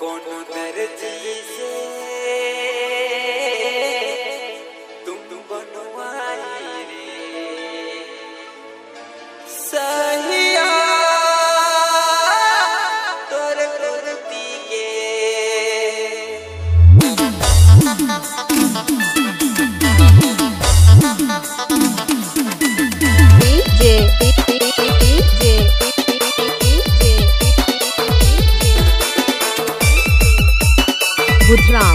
कौन दर्जी से तुम बनवाई रे सहिया तोर कुर्ती के बुधराम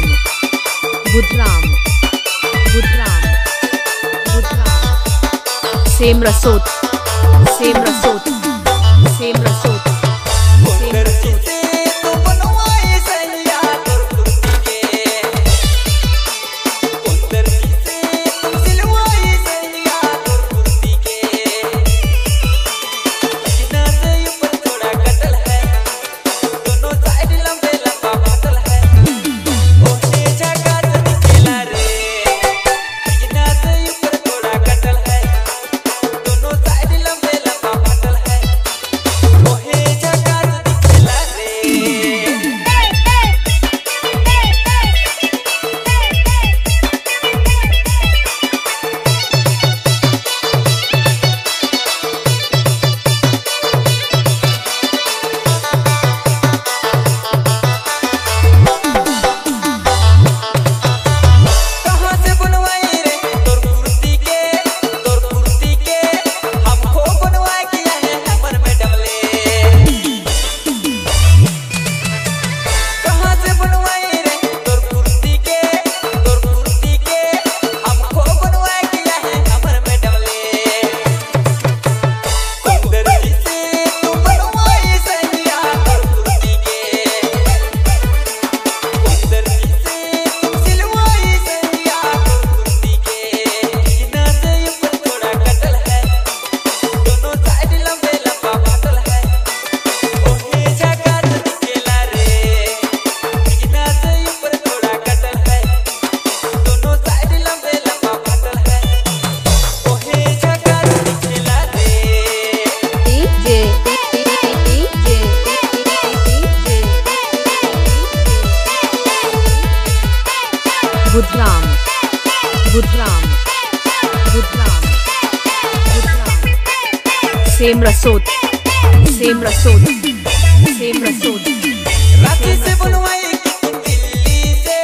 सेम रसोत बुधराम सेम रसोत रांची से बनवाई दिल्ली से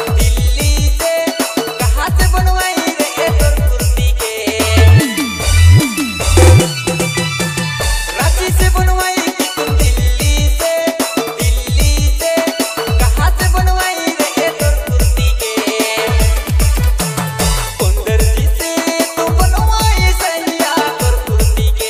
कहाँ से बनवाई रे तोर कुर्ती के रांची से बनवाई दिल्ली से कहाँ से बनवाई रे तोर कुर्ती के कौन दर्जी से तू बनवाई सैया तोर कुर्ती के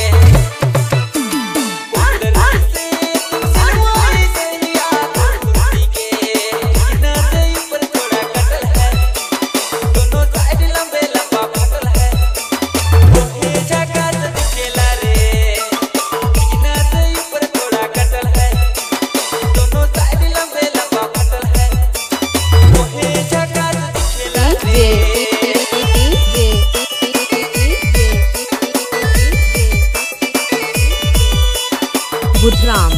बुधराम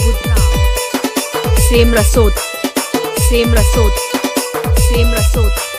सेम रसोत